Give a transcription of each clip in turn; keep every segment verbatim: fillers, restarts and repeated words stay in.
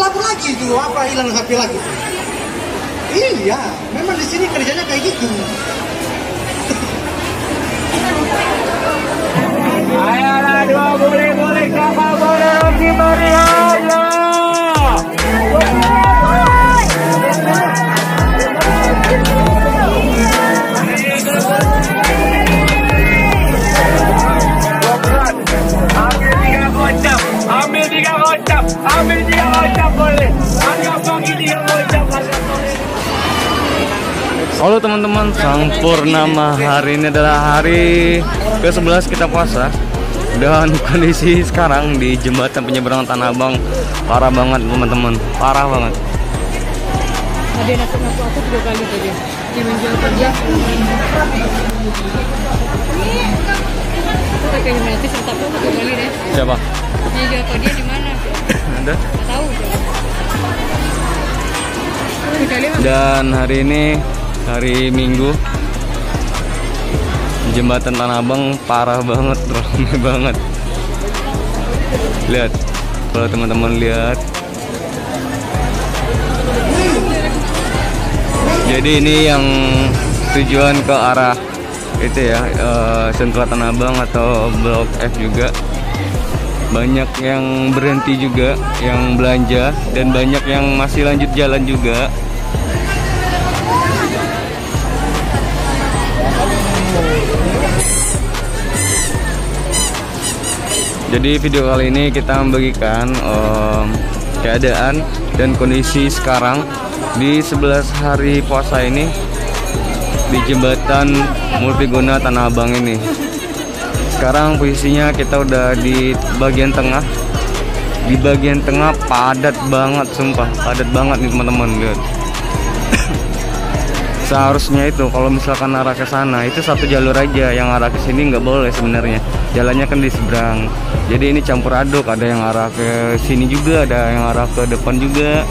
lapor lagi itu apa hilang H P lagi. Iya, memang di sini kerjanya kayak gitu. Ayolah dua boleh-boleh kapal boleh di Maria. Ambil tiga kocap, ambil tiga kocap, ambil tiga kocap boleh. Anggap bagi tiga kocap harga boleh. Halo teman-teman, sang purnama hari ini adalah hari ke sebelas kita puasa. Dan kondisi sekarang di jembatan penyeberangan Tanah Abang parah banget teman-teman, parah banget. Ada naku-naku aku tiga kali tadi. Dia menjual kerja. Kita kayak nanti serta aku tiga kali deh. Siapa? Dia jual ke dia di mana? Ada? Nggak tahu. Dan hari ini hari Minggu, jembatan Tanah Abang parah banget, ramai banget. Lihat, kalau teman-teman lihat. Jadi ini yang tujuan ke arah itu ya, uh, Sentra Tanah Abang atau Blok F juga. Banyak yang berhenti juga, yang belanja, dan banyak yang masih lanjut jalan juga. Jadi video kali ini kita membagikan um, keadaan dan kondisi sekarang di sebelas hari puasa ini di jembatan multiguna Tanah Abang ini. Sekarang posisinya kita udah di bagian tengah. Di bagian tengah padat banget, sumpah padat banget nih teman-teman, lihat. Seharusnya itu kalau misalkan arah ke sana itu satu jalur aja, yang arah ke sini nggak boleh sebenarnya. Jalannya kan di seberang. Jadi ini campur aduk, ada yang arah ke sini juga, ada yang arah ke depan juga.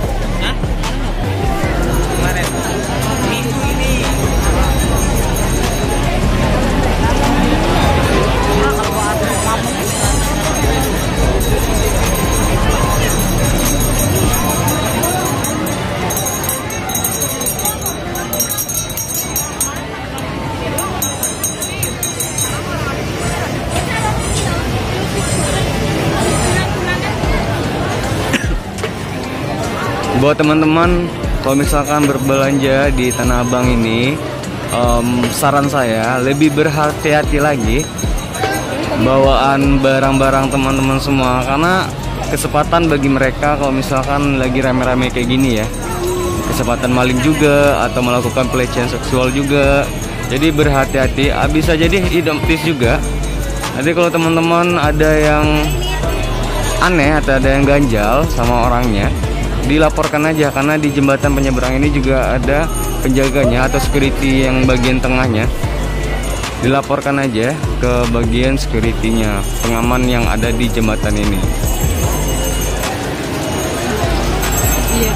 Buat teman-teman, kalau misalkan berbelanja di Tanah Abang ini, um, saran saya lebih berhati-hati lagi bawaan barang-barang teman-teman semua, karena kesempatan bagi mereka kalau misalkan lagi rame-rame kayak gini ya, kesempatan maling juga atau melakukan pelecehan seksual juga. Jadi berhati-hati, bisa jadi identitas juga. Nanti kalau teman-teman ada yang aneh atau ada yang ganjal sama orangnya, dilaporkan aja, karena di jembatan penyeberang ini juga ada penjaganya atau security yang bagian tengahnya. Dilaporkan aja ke bagian security-nya, pengaman yang ada di jembatan ini. Iya.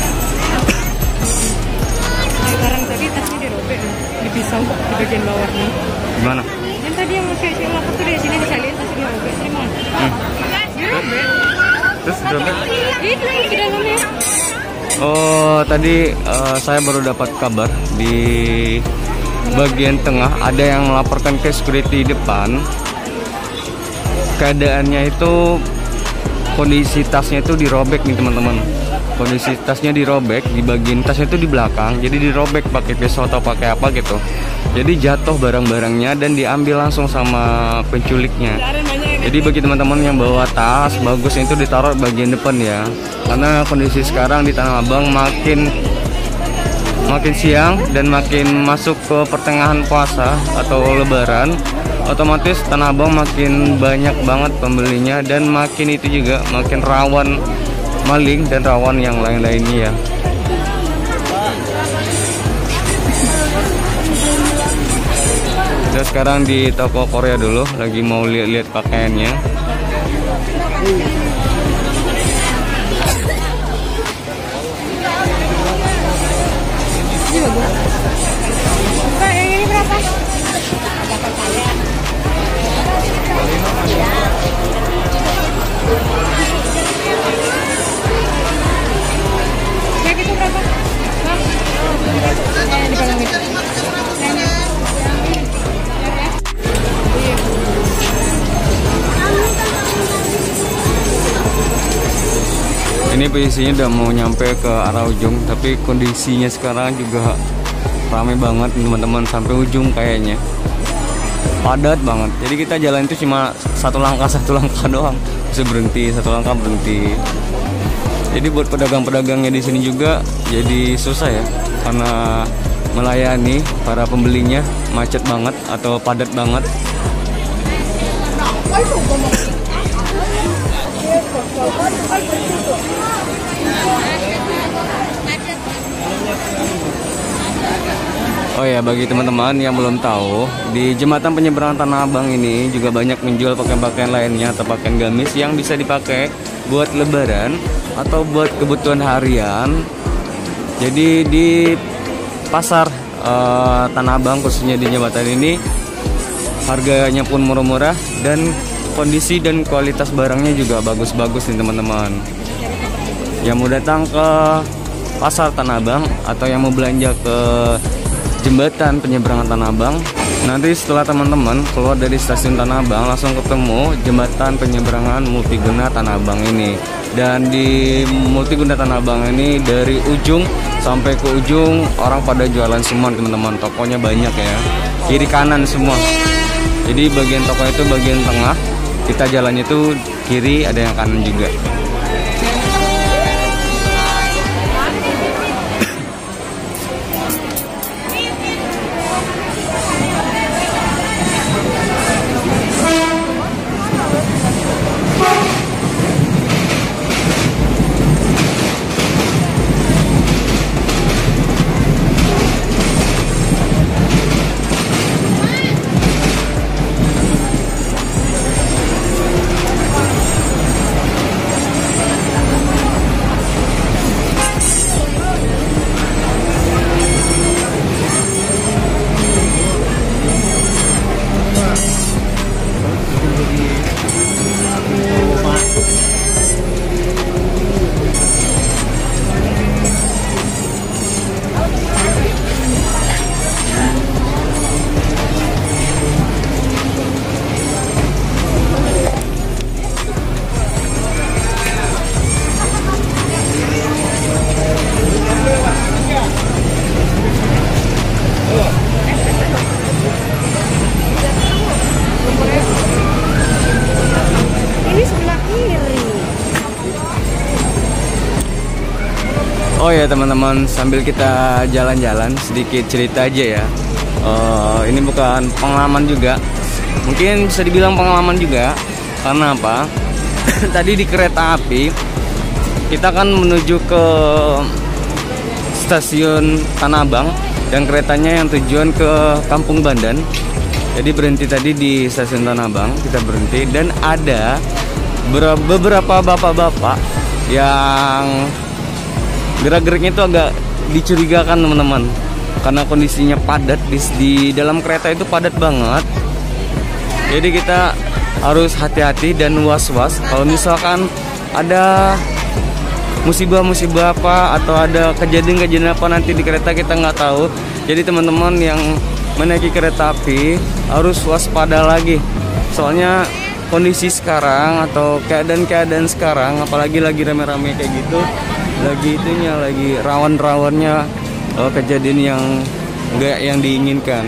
Sekarang tadi tasnya dirobek, dipisau di bagian bawahnya. Gimana? Yang tadi yang saya saya lapor tuh dari sini disalin, tasnya dirobek, dari mana? Hmm. Dirobek. Terus berapa? Itu lagi di dalamnya. Oh, tadi uh, saya baru dapat kabar di bagian tengah ada yang melaporkan ke security depan. Keadaannya itu kondisi tasnya itu dirobek nih teman-teman. Kondisi tasnya dirobek, di bagian tasnya itu di belakang, jadi dirobek pakai pisau atau pakai apa gitu. Jadi jatuh barang-barangnya dan diambil langsung sama penculiknya. Jadi bagi teman-teman yang bawa tas bagus itu ditaruh bagian depan ya, karena kondisi sekarang di Tanah Abang makin makin siang dan makin masuk ke pertengahan puasa atau lebaran, otomatis Tanah Abang makin banyak banget pembelinya dan makin itu juga makin rawan maling dan rawan yang lain-lainnya ya. Kita sekarang di toko Korea dulu, lagi mau lihat-lihat pakaiannya. Ini bagus. Kak, yang ini berapa? Ini posisinya udah mau nyampe ke arah ujung, tapi kondisinya sekarang juga ramai banget teman-teman, sampai ujung kayaknya padat banget. Jadi kita jalan itu cuma satu langkah satu langkah doang, bisa berhenti, satu langkah berhenti. Jadi buat pedagang-pedagangnya di sini juga jadi susah ya, karena melayani para pembelinya macet banget atau padat banget. Oh ya, bagi teman-teman yang belum tahu, di jembatan penyeberangan Tanah Abang ini juga banyak menjual pakaian-pakaian lainnya atau pakaian gamis yang bisa dipakai buat lebaran atau buat kebutuhan harian. Jadi di pasar uh, Tanah Abang, khususnya di jembatan ini, harganya pun murah-murah dan kondisi dan kualitas barangnya juga bagus-bagus nih teman-teman. Yang mau datang ke pasar Tanah Abang atau yang mau belanja ke jembatan penyeberangan Tanah Abang, nanti setelah teman-teman keluar dari stasiun Tanah Abang langsung ketemu jembatan penyeberangan multiguna Tanah Abang ini. Dan di multiguna Tanah Abang ini dari ujung sampai ke ujung orang pada jualan semua teman-teman, tokonya banyak ya, kiri kanan semua. Jadi bagian toko itu bagian tengah, kita jalannya itu kiri, ada yang kanan juga. Oh ya teman-teman, sambil kita jalan-jalan sedikit cerita aja ya. Uh, ini bukan pengalaman juga, mungkin bisa dibilang pengalaman juga. Karena apa? Tadi di kereta api kita kan menuju ke stasiun Tanah Abang dan keretanya yang tujuan ke Kampung Bandan. Jadi berhenti tadi di stasiun Tanah Abang, kita berhenti dan ada beberapa bapak-bapak yang gerak-geriknya itu agak dicurigakan teman-teman, karena kondisinya padat di, di dalam kereta itu padat banget. Jadi kita harus hati-hati dan was-was kalau misalkan ada musibah-musibah apa atau ada kejadian-kejadian apa nanti di kereta, kita nggak tahu. Jadi teman-teman yang menaiki kereta api harus waspada lagi, soalnya kondisi sekarang atau keadaan-keadaan sekarang, apalagi lagi rame-rame kayak gitu, lagi itunya lagi rawan-rawannya oh, kejadian yang enggak yang diinginkan.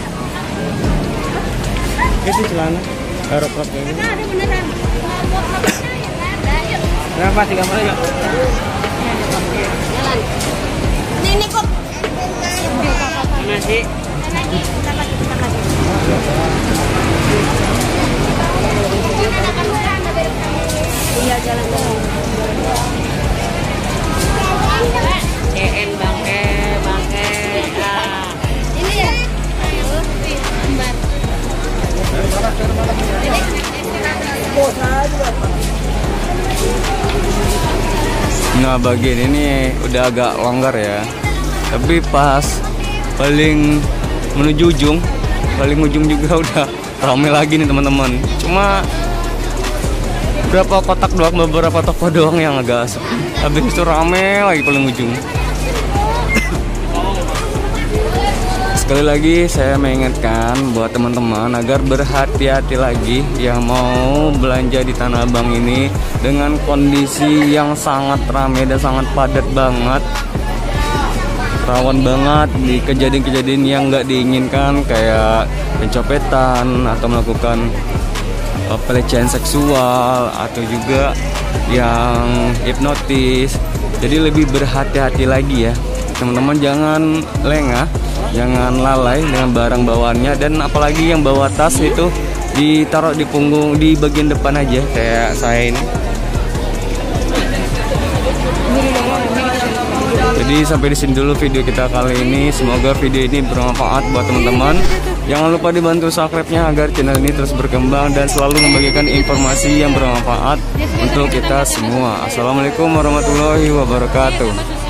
Itu celana aeroprop ini. Ada beneran. Berapa tiga puluh ya? Jalan. Ini ini kok. Nasi. Kita kasih kita kasih. Iya jalan-jalan. C N bangke bangke ah. Ini ya lembar. Nah bagian ini udah agak longgar ya, tapi pas paling menuju ujung, paling ujung juga udah ramai lagi nih teman-teman. Cuma berapa kotak doang, beberapa toko doang yang agak sepi. Habis itu rame lagi paling ujung. Sekali lagi saya mengingatkan buat teman-teman agar berhati-hati lagi yang mau belanja di Tanah Abang ini dengan kondisi yang sangat ramai dan sangat padat banget. Rawan banget di kejadian-kejadian yang nggak diinginkan kayak pencopetan atau melakukan uh, pelecehan seksual atau juga yang hipnotis. Jadi lebih berhati-hati lagi ya teman-teman, jangan lengah, jangan lalai dengan barang bawaannya, dan apalagi yang bawa tas itu ditaruh di punggung di bagian depan aja kayak saya ini. Jadi sampai di sini dulu video kita kali ini. Semoga video ini bermanfaat buat teman-teman. Jangan lupa dibantu subscribe-nya agar channel ini terus berkembang dan selalu membagikan informasi yang bermanfaat untuk kita semua. Assalamualaikum warahmatullahi wabarakatuh.